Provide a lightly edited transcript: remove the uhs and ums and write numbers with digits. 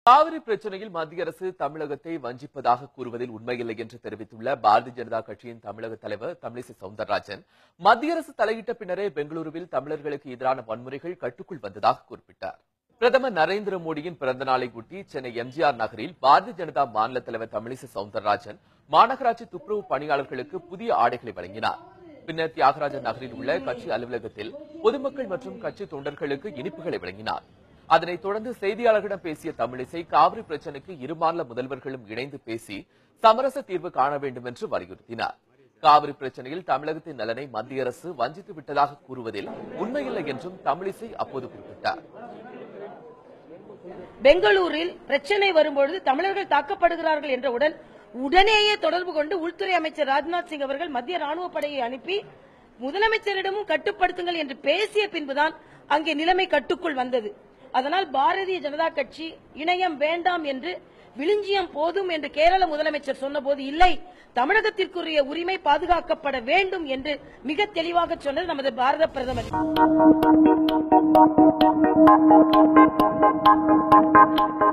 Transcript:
காவிரி பிரச்சனையில் மத்திய அரசு தமிழகத்தை வஞ்சிப்பதாக கூறுவதில் உண்மையில்லை என்று தெரிவித்துள்ள பாரதிய ஜனதா கட்சியின் தமிழக தலைவர் தமிழிசை சவுந்தரராஜன், மத்திய அரசு தலையிட்ட பின்னரே பெங்களூருவில் தமிழர்களுக்கு எதிரான வன்முறைகள் கட்டுக்குள் வந்ததாக குறிப்பிட்டார். பிரதமர் நரேந்திர மோடியின் பிறந்த நாளை ஒட்டி சென்னை எம்ஜிஆர் நகரில் பாரதிய ஜனதா மாநில தலைவர் தமிழிசை சவுந்தரராஜன் மாநகராட்சி துப்புரவு பணியாளர்களுக்கு புதிய ஆடைகளை வழங்கினார். பின்னர் தியாகராஜர் நகரில் உள்ள கட்சி அலுவலகத்தில் பொதுமக்கள் மற்றும் கட்சி தொண்டர்களுக்கு இனிப்புகளை வழங்கினார். அதனைத் தொடர்ந்து செய்தியாளர்களிடம் பேசிய தமிழிசை, காவிரி பிரச்சினைக்கு இரு மாநில முதல்வர்களும் இணைந்து பேசி சமரச தீர்வு காண வேண்டும் என்று வலியுறுத்தினார். காவிரி பிரச்சனையில் தமிழகத்தின் நலனை மத்திய அரசு வஞ்சித்து விட்டதாக கூறுவதில் உண்மையில்லை என்றும் தமிழிசை அப்போது குறிப்பிட்டார். பெங்களூரில் பிரச்சனை வரும்பொழுது தமிழர்கள் தாக்கப்படுகிறார்கள் என்றவுடன் உடனேயே தொடர்பு கொண்டு உள்துறை அமைச்சர் ராஜ்நாத் சிங் அவர்கள் மத்திய ராணுவ படையை அனுப்பி முதலமைச்சரிடமும் கட்டுப்படுத்துங்கள் என்று பேசிய பின்புதான் அங்கே நிலைமை கட்டுக்குள் வந்தது. அதனால் பாரதிய ஜனதா கட்சி இணையம் வேண்டாம் என்று, விழுஞ்சியம் போதும் என்று கேரள முதலமைச்சர் சொன்னபோது, இல்லை, தமிழகத்திற்குரிய உரிமை பாதுகாக்கப்பட வேண்டும் என்று மிக தெளிவாக சொன்னது நமது பாரத பிரதமர்.